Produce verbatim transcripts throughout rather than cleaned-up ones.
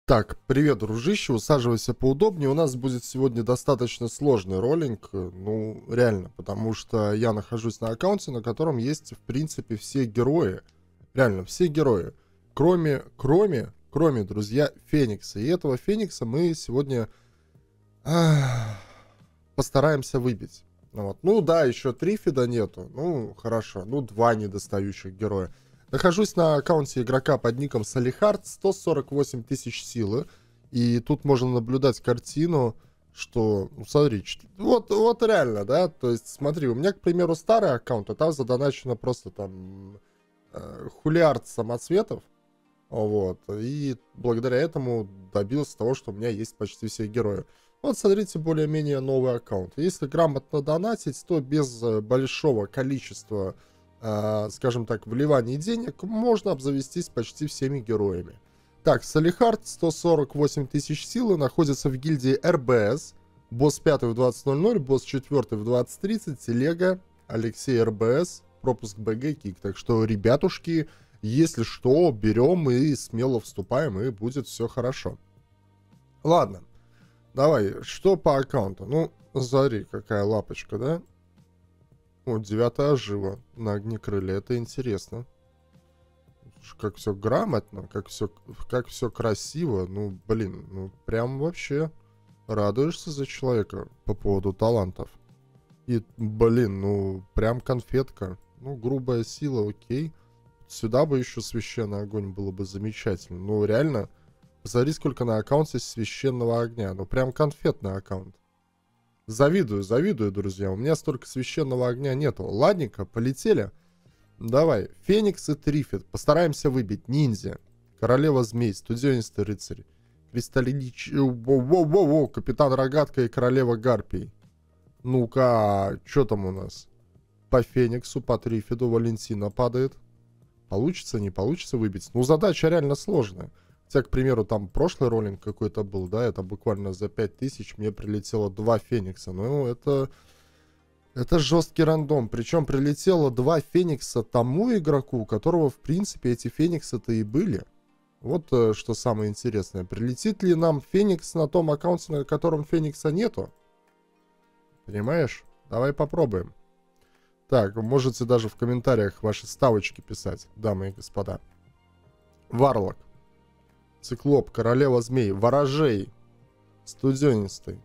Так, привет, дружище, усаживайся поудобнее. У нас будет сегодня достаточно сложный роллинг, э, ну, реально, потому что я нахожусь на аккаунте, на котором есть, в принципе, все герои. Реально, все герои. Кроме, кроме, кроме, друзья, Феникса. И этого Феникса мы сегодня ах, постараемся выбить. Ну, вот. Ну да, еще Трифида нету. Ну, хорошо. Ну, два недостающих героя. Нахожусь на аккаунте игрока под ником Салихард, сто сорок восемь тысяч силы. И тут можно наблюдать картину, что, ну смотри, вот, вот реально, да, то есть смотри, у меня, к примеру, старый аккаунт, а там задоначено просто там э, хулиард самоцветов, вот, и благодаря этому добился того, что у меня есть почти все герои. Вот, смотрите, более-менее новый аккаунт. Если грамотно донатить, то без большого количества, э, скажем так, вливаний денег можно обзавестись почти всеми героями. Так, Салихард, сто сорок восемь тысяч силы, находится в гильдии эр бэ эс. Босс пятый в двадцать ноль ноль, босс четвертый в двадцать тридцать, телега, Алексей эр бэ эс, пропуск бэ гэ, кик. Так что, ребятушки, если что, берем и смело вступаем, и будет все хорошо. Ладно. Давай, что по аккаунту? Ну, смотри, какая лапочка, да? Вот, девятая жива на огнекрыле, это интересно. Как все грамотно, как все, как все красиво. Ну, блин, ну, прям вообще радуешься за человека по поводу талантов. И, блин, ну, прям конфетка. Ну, грубая сила, окей. Сюда бы еще священный огонь было бы замечательно. Ну, реально... Посмотри, сколько на аккаунте священного огня. Ну, прям конфетный аккаунт. Завидую, завидую, друзья. У меня столько священного огня нету. Ладненько, полетели. Давай. Феникс и Трифид. Постараемся выбить. Ниндзя. Королева змей. Студенистый рыцарь. Кристаллич... Воу-воу-воу. Капитан Рогатка и королева гарпий. Ну-ка, что там у нас? По Фениксу, по Трифиду Валентина падает. Получится, не получится выбить? Ну, задача реально сложная. Хотя, к примеру, там прошлый роллинг какой-то был, да, это буквально за пять тысяч мне прилетело два Феникса. Ну, это... Это жесткий рандом. Причем прилетело два Феникса тому игроку, у которого, в принципе, эти Фениксы-то и были. Вот э, что самое интересное. Прилетит ли нам Феникс на том аккаунте, на котором Феникса нету? Понимаешь? Давай попробуем. Так, можете даже в комментариях ваши ставочки писать, дамы и господа. Варлок. Циклоп, королева змей, ворожей, студенистый.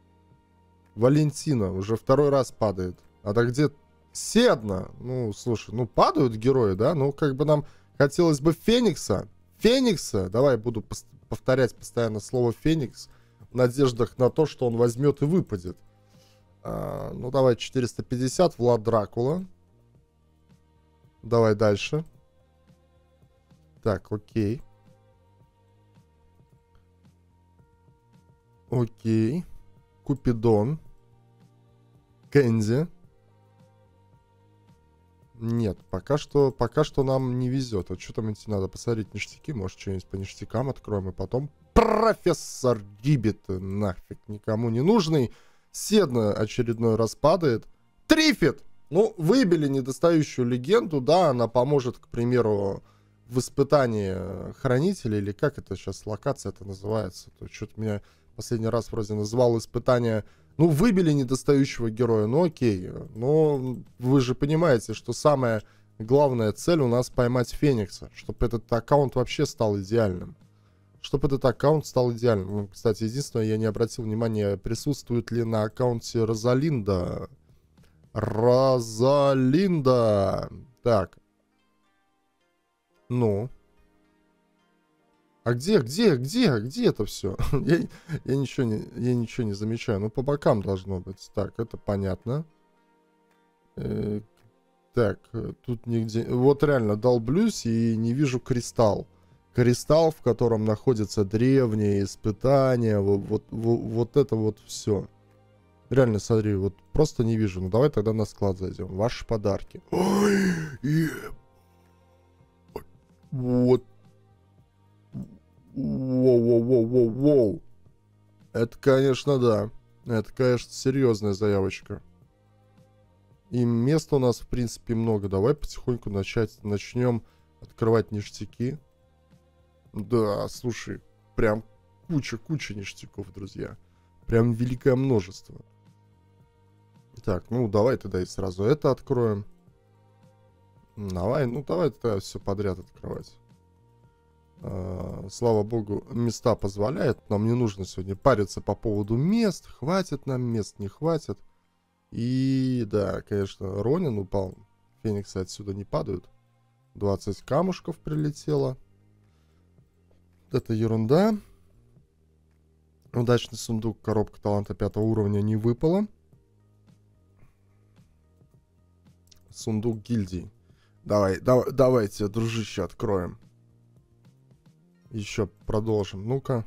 Валентина уже второй раз падает. А так где Седна? Ну, слушай, ну падают герои, да? Ну, как бы нам хотелось бы Феникса. Феникса! Давай буду пос- повторять постоянно слово Феникс в надеждах на то, что он возьмет и выпадет. А, ну, давай четыреста пятьдесят, Влад Дракула. Давай дальше. Так, окей. Окей. Купидон. Кэнди. Нет, пока что, пока что нам не везет. Вот что там идти надо посмотреть ништяки. Может, что-нибудь по ништякам откроем. И потом профессор Гиббит. Нафиг никому не нужный. Седна очередной раз падает. Трифид! Ну, выбили недостающую легенду. Да, она поможет, к примеру, в испытании хранителя. Или как это сейчас локация это называется. То что-то меня... Последний раз вроде называл испытание. Ну, выбили недостающего героя, ну окей. Но вы же понимаете, что самая главная цель у нас поймать Феникса. Чтобы этот аккаунт вообще стал идеальным. Чтобы этот аккаунт стал идеальным. Ну, кстати, единственное, я не обратил внимания, присутствует ли на аккаунте Розалинда. Розалинда. Так. Ну... А где, где, где, где это все? я, я, ничего не, я ничего не замечаю. Ну, по бокам должно быть. Так, это понятно. Э, так, тут нигде... Вот реально долблюсь и не вижу кристалл. Кристалл, в котором находятся древние испытания. Вот, вот, вот, вот это вот все. Реально, смотри, вот просто не вижу. Ну, давай тогда на склад зайдем. Ваши подарки. Ой, е... Вот. Воу-воу-воу-воу-воу. Это, конечно, да. Это, конечно, серьезная заявочка. И места у нас, в принципе, много. Давай потихоньку начать, начнем открывать ништяки. Да, слушай. прям куча-куча ништяков, друзья. Прям великое множество. Так, ну давай тогда и сразу это откроем. Давай, ну давай тогда все подряд открывать. А, слава богу, места позволяют. Нам не нужно сегодня париться по поводу мест. Хватит нам мест, не хватит. И да, конечно, Ронин упал. Фениксы отсюда не падают. двадцать камушков прилетело. Это ерунда. Удачный сундук, коробка таланта пятого уровня не выпала. Сундук гильдии. Давай, давай, давайте, дружище, откроем. Еще продолжим. Ну-ка.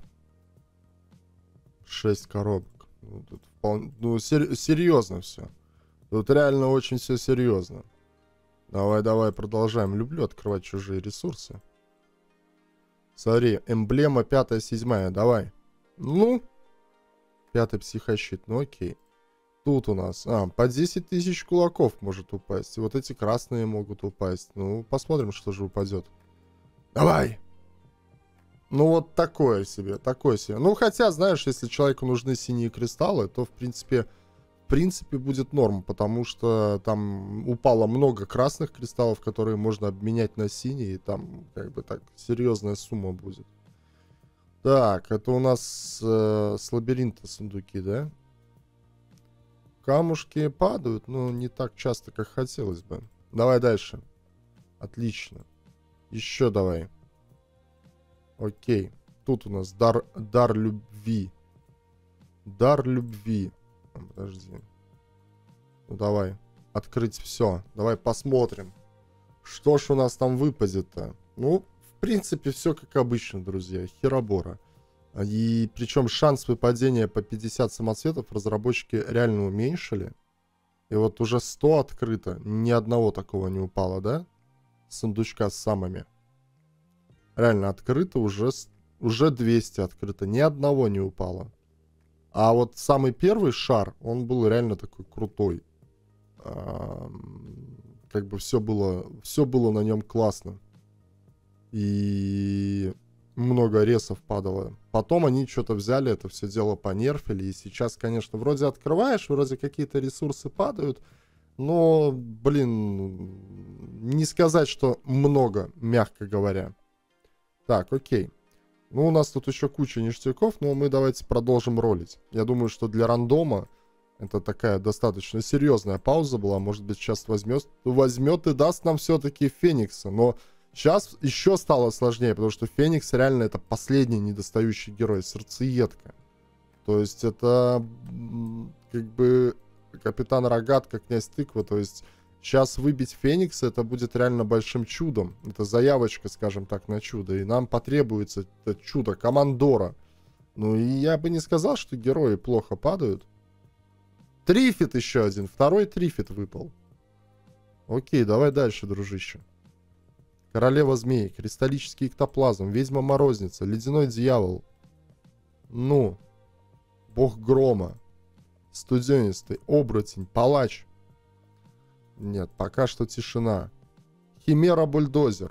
шесть коробок. Ну, тут вполне, ну сер, серьезно все. Тут реально очень все серьезно. Давай, давай, продолжаем. Люблю открывать чужие ресурсы. Смотри, эмблема пятая, седьмая. Давай. Ну. Пятый психощит. Ну окей. Тут у нас. А, по десять тысяч кулаков может упасть. И вот эти красные могут упасть. Ну, посмотрим, что же упадет. Давай. Ну, вот такое себе, такое себе. Ну, хотя, знаешь, если человеку нужны синие кристаллы, то, в принципе, в принципе, будет норм, потому что там упало много красных кристаллов, которые можно обменять на синие, и там, как бы, так, серьезная сумма будет. Так, это у нас э, с лабиринта сундуки, да? Камушки падают, но не так часто, как хотелось бы. Давай дальше. Отлично. Еще давай. Окей. Тут у нас дар, дар любви. Дар любви. А, подожди. Ну давай. Открыть все. Давай посмотрим. Что ж у нас там выпадет-то? Ну, в принципе, все как обычно, друзья. Херобора. И причем шанс выпадения по пятьдесят самоцветов разработчики реально уменьшили. И вот уже сто открыто. Ни одного такого не упало, да? Сундучка с самыми. Реально открыто уже, уже двести открыто. Ни одного не упало. А вот самый первый шар, он был реально такой крутой. А, как бы все было, все было на нем классно. И много ресов падало. Потом они что-то взяли, это все дело понерфили. И сейчас, конечно, вроде открываешь, вроде какие-то ресурсы падают. Но, блин, не сказать, что много, мягко говоря. Так, окей. Ну, у нас тут еще куча ништяков, но мы давайте продолжим ролить. Я думаю, что для рандома это такая достаточно серьезная пауза была. Может быть, сейчас возьмет, возьмет и даст нам все-таки Феникса. Но сейчас еще стало сложнее, потому что Феникс реально это последний недостающий герой, сердцеедка. То есть это как бы капитан Рогатка, князь Тыква, то есть... Сейчас выбить Феникса, это будет реально большим чудом. Это заявочка, скажем так, на чудо. И нам потребуется это чудо командора. Ну и я бы не сказал, что герои плохо падают. Трифит еще один. Второй трифит выпал. Окей, давай дальше, дружище. Королева змей, кристаллический эктоплазм, ведьма-морозница, ледяной дьявол. Ну. Бог грома. Студенистый, оборотень, палач. Нет, пока что тишина. Химера-бульдозер.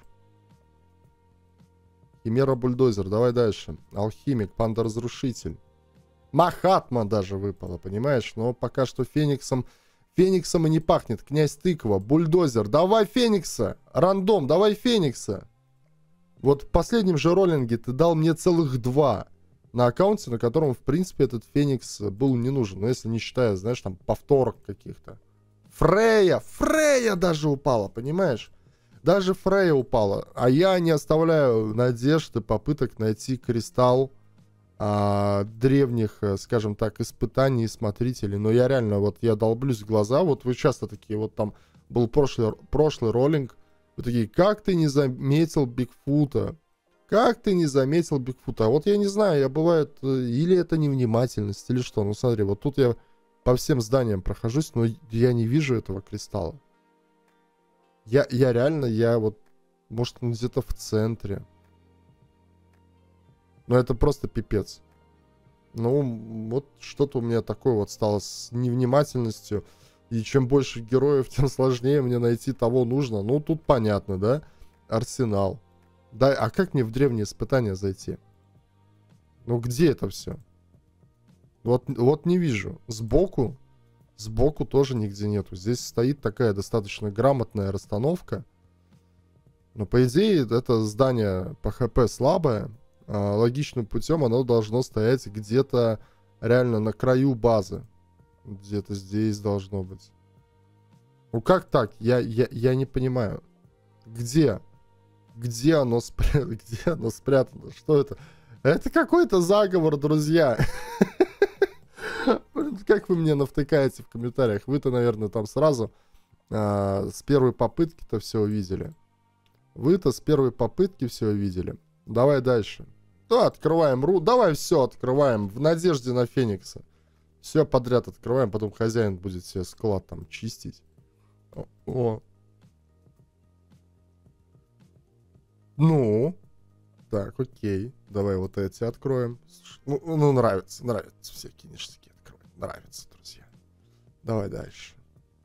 Химера-бульдозер, давай дальше. Алхимик, панда-разрушитель. Махатма даже выпала, понимаешь? Но пока что Фениксом... Фениксом и не пахнет. Князь Тыква, бульдозер. Давай Феникса! Рандом, давай Феникса! Вот в последнем же роллинге ты дал мне целых два. На аккаунте, на котором, в принципе, этот Феникс был не нужен. Но если не считая, знаешь, там, повторок каких-то. Фрея! Фрея даже упала, понимаешь? Даже Фрея упала. А я не оставляю надежды, попыток найти кристалл а, древних, скажем так, испытаний и смотрителей. Но я реально, вот я долблюсь в глаза. Вот вы часто такие, вот там был прошлый, прошлый роллинг. Вы такие, как ты не заметил Бигфута? Как ты не заметил Бигфута? А вот я не знаю, я бывает, или это невнимательность, или что. Ну смотри, вот тут я... По всем зданиям прохожусь, но я не вижу этого кристалла. Я, я реально, я вот, может, он где-то в центре. Но это просто пипец. Ну, вот что-то у меня такое вот стало с невнимательностью. И чем больше героев, тем сложнее мне найти того нужно. Ну, тут понятно, да? Арсенал. Да, а как мне в древние испытания зайти? Ну где это все? Вот, вот не вижу. Сбоку, сбоку тоже нигде нету. Здесь стоит такая достаточно грамотная расстановка. Но по идее это здание по ХП слабое. А логичным путем оно должно стоять где-то реально на краю базы. Где-то здесь должно быть. Ну как так? Я, я, я не понимаю. Где? Где оно, спря... Где оно спрятано? Что это? Это какой-то заговор, друзья. Как вы мне навтыкаете в комментариях? Вы-то, наверное, там сразу а, с первой попытки-то все увидели. Вы-то с первой попытки все увидели. Давай дальше. Да, открываем ру. Давай все открываем. В надежде на Феникса. Все подряд открываем. Потом хозяин будет себе склад там чистить. О. О. Ну. Так, окей. Давай вот эти откроем. Ну, ну нравится. Нравится всякие ништяки открывать. Нравится, друзья. Давай дальше.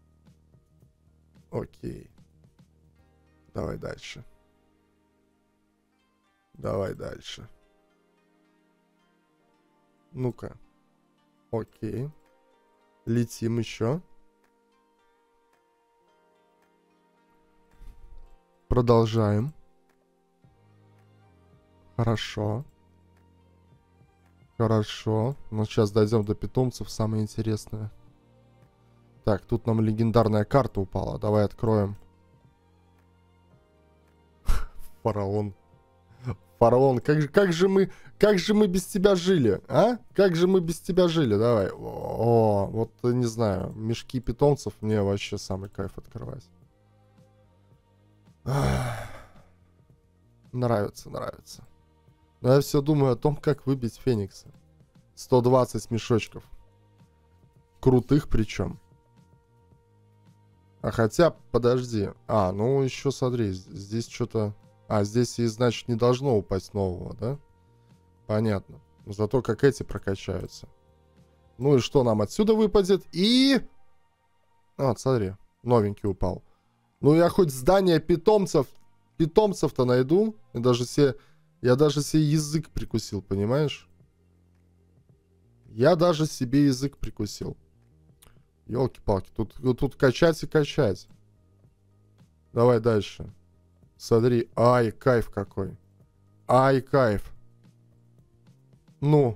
Окей. Давай дальше. Давай дальше. Ну-ка. Окей. Летим еще. Продолжаем. Хорошо. Хорошо. Ну, сейчас дойдем до питомцев. Самое интересное. Так, тут нам легендарная карта упала. Давай откроем. Фараон. Фараон, как же, как же мы, как же мы без тебя жили, а? Как же мы без тебя жили, давай. О, вот, не знаю, мешки питомцев мне вообще самый кайф открывать. Ах. Нравится, нравится. Но я все думаю о том, как выбить Феникса. сто двадцать мешочков. Крутых причем. А хотя, подожди. А, ну еще смотри, здесь что-то... А, здесь и, значит, не должно упасть нового, да? Понятно. Зато как эти прокачаются. Ну и что нам отсюда выпадет? И... А, смотри, новенький упал. Ну я хоть здание питомцев... Питомцев-то найду. Я даже себе... Я даже себе язык прикусил, понимаешь? Я даже себе язык прикусил. Ёлки-палки, тут, тут качать и качать. Давай дальше. Смотри, ай, кайф какой. Ай, кайф. Ну.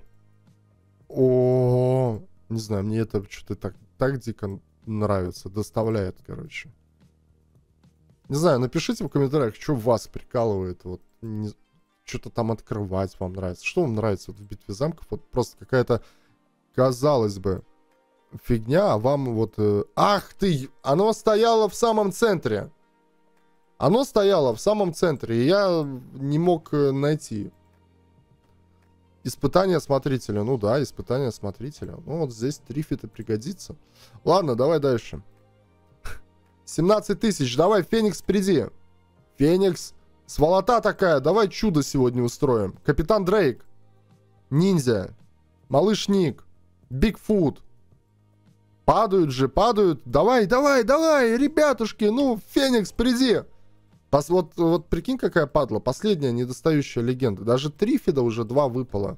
О, не знаю, мне это что-то так, так дико нравится. Доставляет, короче. Не знаю, напишите в комментариях, что вас прикалывает. Вот, что-то там открывать вам нравится. Что вам нравится вот в битве замков? Вот просто какая-то, казалось бы, фигня, а вам вот... Э, ах ты! Оно стояло в самом центре. Оно стояло в самом центре, и я не мог найти. Испытание смотрителя. Ну да, испытание смотрителя. Ну вот здесь трифит и пригодится. Ладно, давай дальше. семнадцать тысяч. Давай, Феникс, приди. Феникс. Сволота такая. Давай чудо сегодня устроим. Капитан Дрейк. Ниндзя. Малыш Ник. Бигфут. Падают же, падают. Давай, давай, давай, ребятушки. Ну, Феникс, приди. Пос, вот, вот прикинь, какая падла. Последняя недостающая легенда. Даже трифида уже два выпало.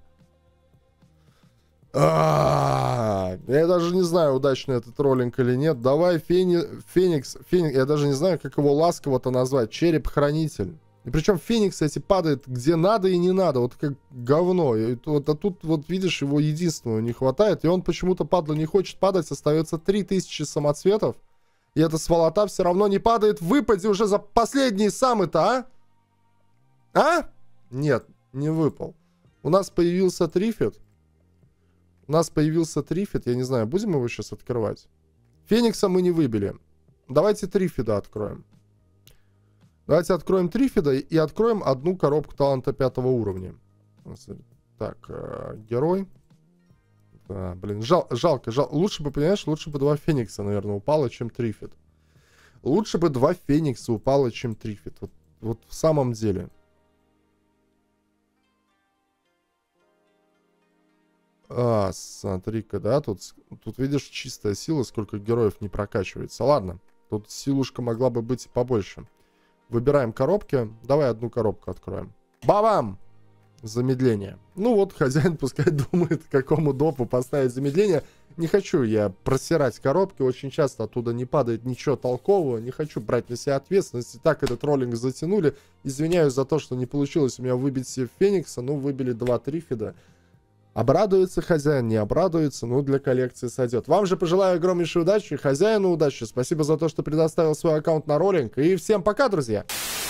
А-а-а, я даже не знаю, удачный этот роллинг или нет. Давай, Фени, Феникс, Феникс. Я даже не знаю, как его ласково-то назвать. Череп-хранитель. И причем Феникс эти падает где надо и не надо. Вот как говно. И вот, а тут, вот видишь, его единственного не хватает. И он почему-то, падла, не хочет падать. Остается три тысячи самоцветов. И эта сволота все равно не падает. Выпади уже за последние самы-то, а? А? Нет, не выпал. У нас появился трифит. У нас появился трифит. Я не знаю, будем его сейчас открывать? Феникса мы не выбили. Давайте трифида откроем. Давайте откроем трифида и откроем одну коробку таланта пятого уровня. Так, э, герой. Да, блин, жал, жалко, жал. Лучше бы, понимаешь, лучше бы два Феникса, наверное, упало, чем трифит. Лучше бы два Феникса упало, чем трифит. Вот, вот в самом деле. А, смотри-ка, да, тут, тут видишь, чистая сила, сколько героев не прокачивается. Ладно, тут силушка могла бы быть побольше. Выбираем коробки. Давай одну коробку откроем. Бабам! замедление. Ну вот, хозяин пускай думает, какому допу поставить замедление. Не хочу я просирать коробки, очень часто оттуда не падает ничего толкового, не хочу брать на себя ответственность. И так этот роллинг затянули. Извиняюсь за то, что не получилось у меня выбить себе Феникса, ну выбили два трифида. Обрадуется хозяин, не обрадуется, ну для коллекции сойдет. Вам же пожелаю огромнейшей удачи, хозяину удачи. Спасибо за то, что предоставил свой аккаунт на роллинг. И всем пока, друзья!